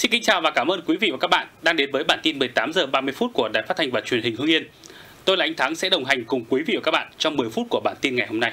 Xin kính chào và cảm ơn quý vị và các bạn đang đến với bản tin 18 giờ 30 phút của Đài Phát thanh và Truyền hình Hưng Yên. Tôi là anh Thắng sẽ đồng hành cùng quý vị và các bạn trong 10 phút của bản tin ngày hôm nay.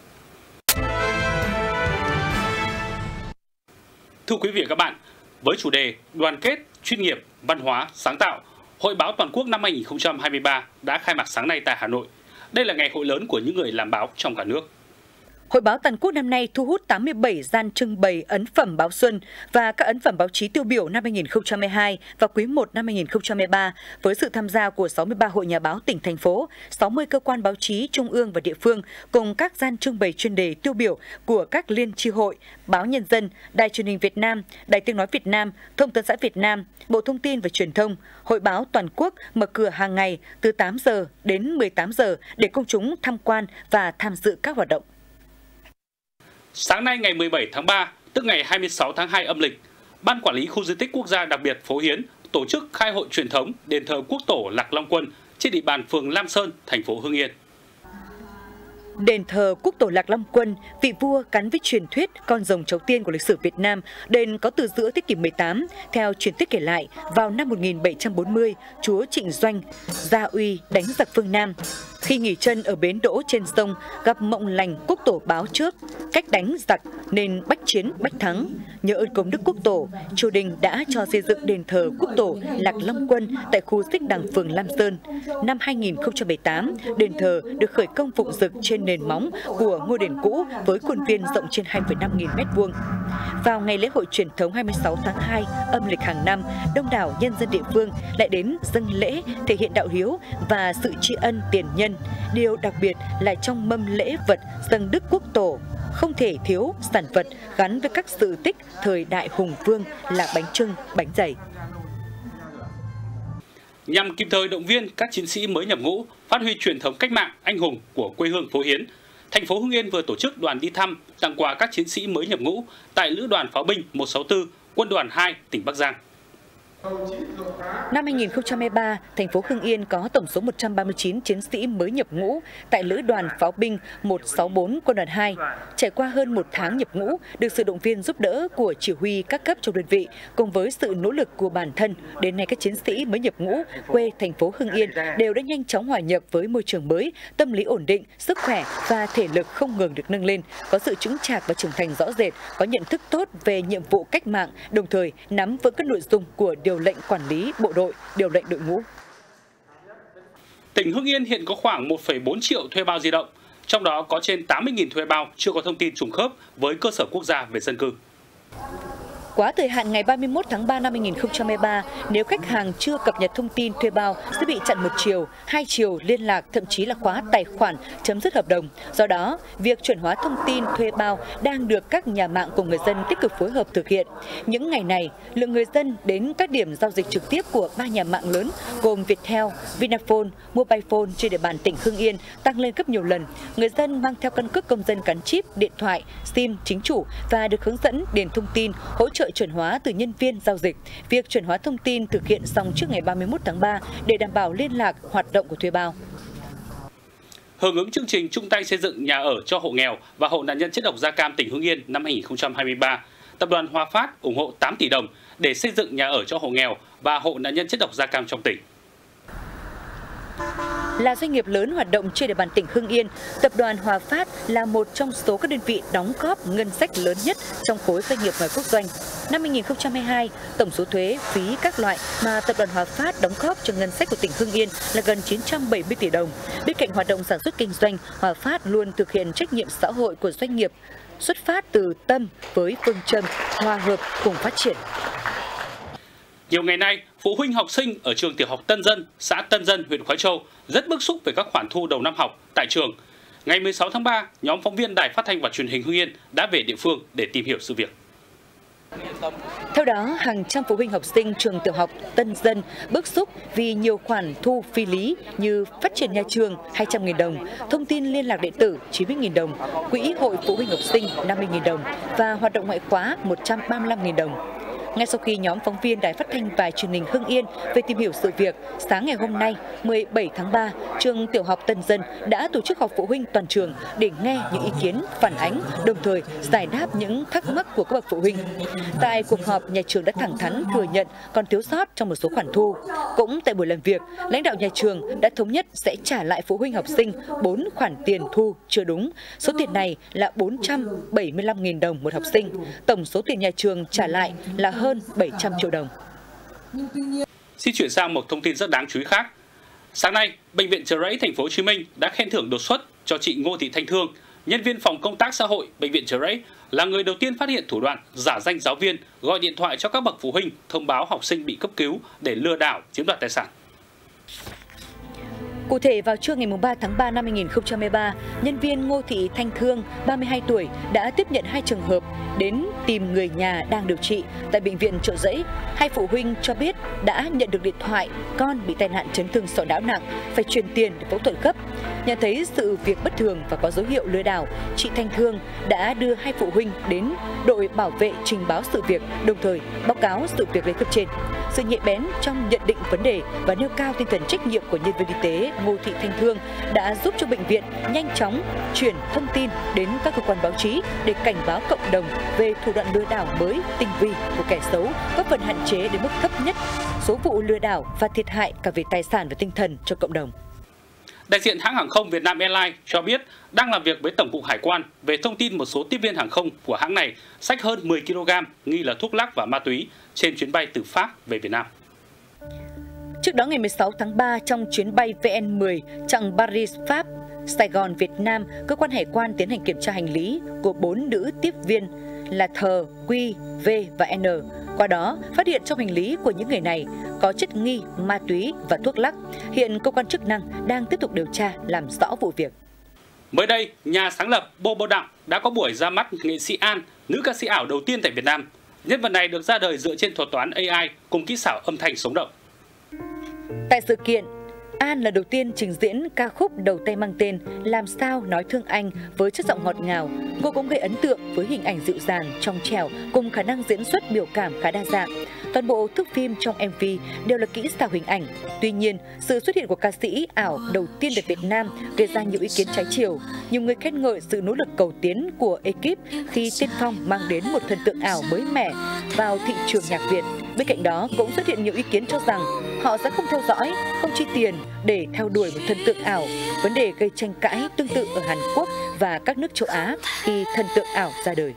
Thưa quý vị và các bạn, với chủ đề đoàn kết, chuyên nghiệp, văn hóa, sáng tạo, Hội báo toàn quốc năm 2023 đã khai mạc sáng nay tại Hà Nội. Đây là ngày hội lớn của những người làm báo trong cả nước. Hội báo toàn quốc năm nay thu hút 87 gian trưng bày ấn phẩm báo xuân và các ấn phẩm báo chí tiêu biểu năm 2022 và quý 1 năm 2023 với sự tham gia của 63 hội nhà báo tỉnh, thành phố, 60 cơ quan báo chí trung ương và địa phương cùng các gian trưng bày chuyên đề tiêu biểu của các liên chi hội, Báo Nhân dân, Đài Truyền hình Việt Nam, Đài Tiếng nói Việt Nam, Thông tấn xã Việt Nam, Bộ Thông tin và Truyền thông. Hội báo toàn quốc mở cửa hàng ngày từ 8 giờ đến 18 giờ để công chúng tham quan và tham dự các hoạt động. Sáng nay ngày 17 tháng 3, tức ngày 26 tháng 2 âm lịch, Ban Quản lý Khu di tích quốc gia đặc biệt Phố Hiến tổ chức khai hội truyền thống đền thờ Quốc tổ Lạc Long Quân trên địa bàn phường Lam Sơn, thành phố Hưng Yên. Đền thờ Quốc tổ Lạc Long Quân, vị vua gắn với truyền thuyết con rồng cháu tiên của lịch sử Việt Nam. Đền có từ giữa thế kỷ 18. Theo truyền thuyết kể lại, vào năm 1740, chúa Trịnh Doanh gia uy đánh giặc phương Nam. Khi nghỉ chân ở bến đỗ trên sông, gặp mộng lành Quốc tổ báo trước cách đánh giặc nên bách chiến bách thắng. Nhờ ơn công đức Quốc tổ, triều đình đã cho xây dựng đền thờ Quốc tổ Lạc Long Quân tại khu Xích Đằng, phường Lam Sơn. Năm 2018, đền thờ được khởi công phụng dựng trên nền móng của ngôi đền cũ với khuôn viên rộng trên 2,5 nghìn m². Vào ngày lễ hội truyền thống 26 tháng 2 âm lịch hàng năm, đông đảo nhân dân địa phương lại đến dâng lễ thể hiện đạo hiếu và sự tri ân tiền nhân. Điều đặc biệt là trong mâm lễ vật dâng đức Quốc tổ không thể thiếu sản vật gắn với các sự tích thời đại hùng vương là bánh chưng, bánh dày. Nhằm kịp thời động viên các chiến sĩ mới nhập ngũ, phát huy truyền thống cách mạng anh hùng của quê hương Phố Hiến, thành phố Hưng Yên vừa tổ chức đoàn đi thăm, tặng quà các chiến sĩ mới nhập ngũ tại Lữ đoàn Pháo binh 164, Quân đoàn 2, tỉnh Bắc Giang. Năm 2023, thành phố Hưng Yên có tổng số 139 chiến sĩ mới nhập ngũ tại Lữ đoàn Pháo binh 164 Quân đoàn 2. Trải qua hơn một tháng nhập ngũ, được sự động viên giúp đỡ của chỉ huy các cấp trong đơn vị, cùng với sự nỗ lực của bản thân, đến nay các chiến sĩ mới nhập ngũ quê thành phố Hưng Yên đều đã nhanh chóng hòa nhập với môi trường mới, tâm lý ổn định, sức khỏe và thể lực không ngừng được nâng lên, có sự chững chạc và trưởng thành rõ rệt, có nhận thức tốt về nhiệm vụ cách mạng, đồng thời nắm vững các nội dung của điều lệnh quản lý bộ đội, điều lệnh đội ngũ. Tỉnh Hưng Yên hiện có khoảng 1,4 triệu thuê bao di động, trong đó có trên 80.000 thuê bao chưa có thông tin trùng khớp với cơ sở quốc gia về dân cư. Quá thời hạn ngày 31 tháng 3 năm 2023, nếu khách hàng chưa cập nhật thông tin thuê bao sẽ bị chặn một chiều, hai chiều liên lạc, thậm chí là khóa tài khoản, chấm dứt hợp đồng. Do đó, việc chuẩn hóa thông tin thuê bao đang được các nhà mạng cùng người dân tích cực phối hợp thực hiện. Những ngày này, lượng người dân đến các điểm giao dịch trực tiếp của 3 nhà mạng lớn gồm Viettel, Vinaphone, Mobilephone trên địa bàn tỉnh Hưng Yên tăng lên gấp nhiều lần. Người dân mang theo căn cước công dân gắn chip, điện thoại, SIM chính chủ và được hướng dẫn điền thông tin, hỗ trợ chuẩn hóa từ nhân viên giao dịch. Việc chuẩn hóa thông tin thực hiện xong trước ngày 31 tháng 3 để đảm bảo liên lạc hoạt động của thuê bao. Hưởng ứng chương trình chung tay xây dựng nhà ở cho hộ nghèo và hộ nạn nhân chất độc da cam tỉnh Hưng Yên năm 2023, Tập đoàn Hòa Phát ủng hộ 8 tỷ đồng để xây dựng nhà ở cho hộ nghèo và hộ nạn nhân chất độc da cam trong tỉnh. Là doanh nghiệp lớn hoạt động trên địa bàn tỉnh Hưng Yên, Tập đoàn Hòa Phát là một trong số các đơn vị đóng góp ngân sách lớn nhất trong khối doanh nghiệp ngoài quốc doanh. Năm 2022, tổng số thuế, phí các loại mà Tập đoàn Hòa Phát đóng góp cho ngân sách của tỉnh Hưng Yên là gần 970 tỷ đồng. Bên cạnh hoạt động sản xuất kinh doanh, Hòa Phát luôn thực hiện trách nhiệm xã hội của doanh nghiệp, xuất phát từ tâm với phương châm hòa hợp cùng phát triển. Nhiều ngày nay, phụ huynh học sinh ở trường tiểu học Tân Dân, xã Tân Dân, huyện Khoái Châu rất bức xúc về các khoản thu đầu năm học tại trường. Ngày 16 tháng 3, nhóm phóng viên Đài Phát thanh và Truyền hình Hưng Yên đã về địa phương để tìm hiểu sự việc. Theo đó, hàng trăm phụ huynh học sinh trường tiểu học Tân Dân bức xúc vì nhiều khoản thu phi lý như phát triển nhà trường 200.000 đồng, thông tin liên lạc điện tử 90.000 đồng, quỹ hội phụ huynh học sinh 50.000 đồng và hoạt động ngoại khóa 135.000 đồng. Ngay sau khi nhóm phóng viên Đài Phát thanh và Truyền hình Hưng Yên về tìm hiểu sự việc, sáng ngày hôm nay, 17 tháng 3, trường Tiểu học Tân Dân đã tổ chức họp phụ huynh toàn trường để nghe những ý kiến, phản ánh, đồng thời giải đáp những thắc mắc của các bậc phụ huynh. Tại cuộc họp, nhà trường đã thẳng thắn thừa nhận còn thiếu sót trong một số khoản thu. Cũng tại buổi làm việc, lãnh đạo nhà trường đã thống nhất sẽ trả lại phụ huynh học sinh 4 khoản tiền thu chưa đúng. Số tiền này là 475.000 đồng một học sinh. Tổng số tiền nhà trường trả lại là hơn 700 triệu đồng. Xin chuyển sang một thông tin rất đáng chú ý khác. Sáng nay, Bệnh viện Chợ Rẫy Thành phố Hồ Chí Minh đã khen thưởng đột xuất cho chị Ngô Thị Thanh Thương, nhân viên phòng công tác xã hội Bệnh viện Chợ Rẫy, là người đầu tiên phát hiện thủ đoạn giả danh giáo viên gọi điện thoại cho các bậc phụ huynh thông báo học sinh bị cấp cứu để lừa đảo chiếm đoạt tài sản. Cụ thể, vào trưa ngày 3 tháng 3 năm 2013, nhân viên Ngô Thị Thanh Thương, 32 tuổi, đã tiếp nhận 2 trường hợp đến tìm người nhà đang điều trị tại Bệnh viện Chợ Rẫy. 2 phụ huynh cho biết đã nhận được điện thoại con bị tai nạn chấn thương sọ não nặng, phải truyền tiền để phẫu thuật gấp. Nhận thấy sự việc bất thường và có dấu hiệu lừa đảo, chị Thanh Thương đã đưa 2 phụ huynh đến đội bảo vệ trình báo sự việc, đồng thời báo cáo sự việc lên cấp trên. Sự nhạy bén trong nhận định vấn đề và nêu cao tinh thần trách nhiệm của nhân viên y tế Ngô Thị Thanh Thương đã giúp cho bệnh viện nhanh chóng chuyển thông tin đến các cơ quan báo chí để cảnh báo cộng đồng về thủ đoạn lừa đảo mới tinh vi của kẻ xấu, góp phần hạn chế đến mức thấp nhất số vụ lừa đảo và thiệt hại cả về tài sản và tinh thần cho cộng đồng. Đại diện hãng hàng không Vietnam Airlines cho biết đang làm việc với Tổng cục Hải quan về thông tin một số tiếp viên hàng không của hãng này xách hơn 10 kg nghi là thuốc lắc và ma túy trên chuyến bay từ Pháp về Việt Nam. Trước đó, ngày 16 tháng 3, trong chuyến bay VN10 chặng Paris, Pháp, Sài Gòn, Việt Nam, cơ quan hải quan tiến hành kiểm tra hành lý của 4 nữ tiếp viên là Th, Q, V và N. Qua đó, phát hiện trong hành lý của những người này có chất nghi, ma túy và thuốc lắc. Hiện cơ quan chức năng đang tiếp tục điều tra làm rõ vụ việc. Mới đây, nhà sáng lập Bobo Đặng đã có buổi ra mắt nghệ sĩ An, nữ ca sĩ ảo đầu tiên tại Việt Nam. Nhân vật này được ra đời dựa trên thuật toán AI cùng kỹ xảo âm thanh sống động. Tại sự kiện, An là đầu tiên trình diễn ca khúc đầu tay mang tên Làm sao nói thương anh với chất giọng ngọt ngào. Cô cũng gây ấn tượng với hình ảnh dịu dàng, trong trẻo cùng khả năng diễn xuất biểu cảm khá đa dạng. Toàn bộ thước phim trong MV đều là kỹ xảo hình ảnh. Tuy nhiên, sự xuất hiện của ca sĩ ảo đầu tiên tại Việt Nam gây ra nhiều ý kiến trái chiều. Nhiều người khen ngợi sự nỗ lực cầu tiến của ekip khi tiên phong mang đến một thần tượng ảo mới mẻ vào thị trường nhạc Việt. Bên cạnh đó, cũng xuất hiện nhiều ý kiến cho rằng họ sẽ không theo dõi, không chi tiền để theo đuổi một thần tượng ảo, vấn đề gây tranh cãi tương tự ở Hàn Quốc và các nước châu Á khi thần tượng ảo ra đời.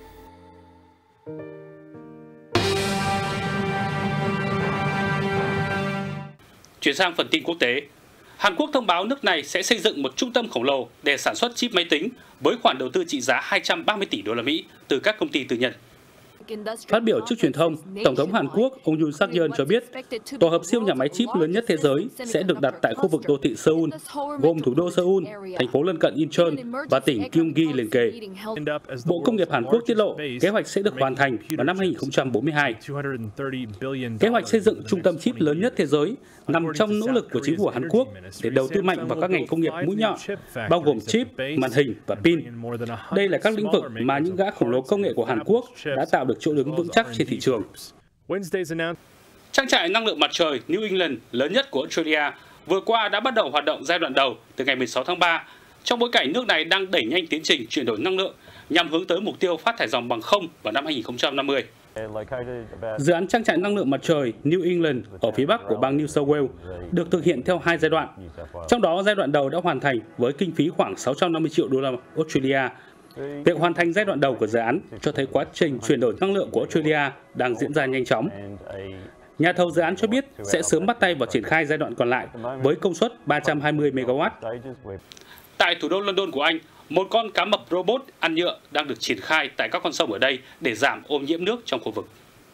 Chuyển sang phần tin quốc tế. Hàn Quốc thông báo nước này sẽ xây dựng một trung tâm khổng lồ để sản xuất chip máy tính với khoản đầu tư trị giá 230 tỷ đô la Mỹ từ các công ty tư nhân. Phát biểu trước truyền thông, Tổng thống Hàn Quốc ông Yoon Suk Yeol cho biết tổ hợp siêu nhà máy chip lớn nhất thế giới sẽ được đặt tại khu vực đô thị Seoul, gồm thủ đô Seoul, thành phố lân cận Incheon và tỉnh Gyeonggi liền kề. Bộ Công nghiệp Hàn Quốc tiết lộ kế hoạch sẽ được hoàn thành vào năm 2042. Kế hoạch xây dựng trung tâm chip lớn nhất thế giới nằm trong nỗ lực của chính phủ Hàn Quốc để đầu tư mạnh vào các ngành công nghiệp mũi nhọn, bao gồm chip, màn hình và pin. Đây là các lĩnh vực mà những gã khổng lồ công nghệ của Hàn Quốc đã tạo được chỗ đứng vững chắc trên thị trường. Trang trại năng lượng mặt trời New England lớn nhất của Australia vừa qua đã bắt đầu hoạt động giai đoạn đầu từ ngày 16 tháng 3, trong bối cảnh nước này đang đẩy nhanh tiến trình chuyển đổi năng lượng nhằm hướng tới mục tiêu phát thải ròng bằng không vào năm 2050. Dự án trang trại năng lượng mặt trời New England ở phía bắc của bang New South Wales được thực hiện theo 2 giai đoạn. Trong đó, giai đoạn đầu đã hoàn thành với kinh phí khoảng 650 triệu đô la Australia. Việc hoàn thành giai đoạn đầu của dự án cho thấy quá trình chuyển đổi năng lượng của Australia đang diễn ra nhanh chóng. Nhà thầu dự án cho biết sẽ sớm bắt tay vào triển khai giai đoạn còn lại với công suất 320 MW. Tại thủ đô London của Anh, một con cá mập robot ăn nhựa đang được triển khai tại các con sông ở đây để giảm ô nhiễm nước trong khu vực.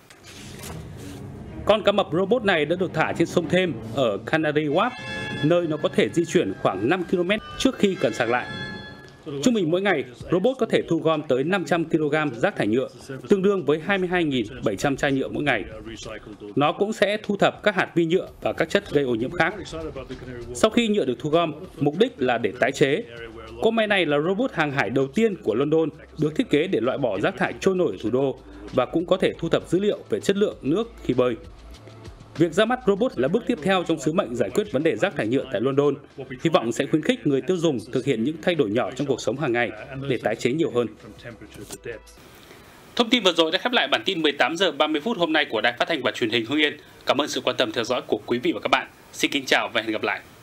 Con cá mập robot này đã được thả trên sông Thêm ở Canary Wharf, nơi nó có thể di chuyển khoảng 5 km trước khi cần sạc lại. Trung bình mỗi ngày, robot có thể thu gom tới 500 kg rác thải nhựa, tương đương với 22.700 chai nhựa mỗi ngày. Nó cũng sẽ thu thập các hạt vi nhựa và các chất gây ô nhiễm khác. Sau khi nhựa được thu gom, mục đích là để tái chế. Cỗ máy này là robot hàng hải đầu tiên của London, được thiết kế để loại bỏ rác thải trôi nổi ở thủ đô và cũng có thể thu thập dữ liệu về chất lượng nước khi bơi. Việc ra mắt robot là bước tiếp theo trong sứ mệnh giải quyết vấn đề rác thải nhựa tại London. Hy vọng sẽ khuyến khích người tiêu dùng thực hiện những thay đổi nhỏ trong cuộc sống hàng ngày để tái chế nhiều hơn. Thông tin vừa rồi đã khép lại bản tin 18 giờ 30 phút hôm nay của Đài Phát thanh và Truyền hình Hưng Yên. Cảm ơn sự quan tâm theo dõi của quý vị và các bạn. Xin kính chào và hẹn gặp lại.